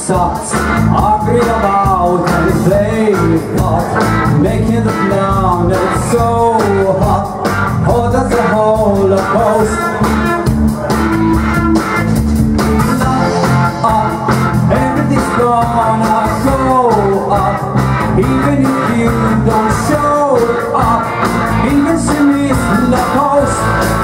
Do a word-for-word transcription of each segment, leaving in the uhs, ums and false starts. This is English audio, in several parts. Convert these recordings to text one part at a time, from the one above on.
sucks. Agree about and play hot, making the clown it's so hot. Hot as a holocaust. Up, everything's gonna go up, even if you don't show up. Even she missed the post.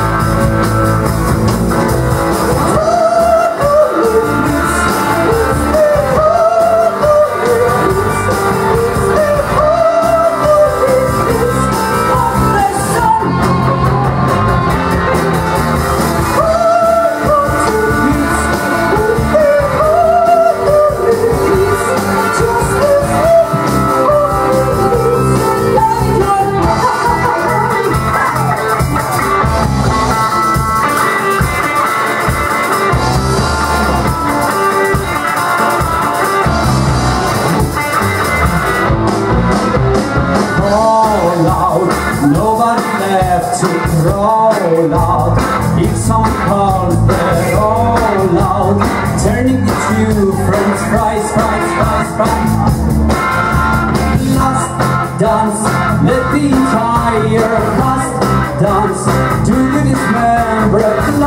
Nobody left to crawl out. If someone calls, they're all out. Turning it to French fries, fries, fries, fries. Last dance, let the entire past dance. Do you dismember?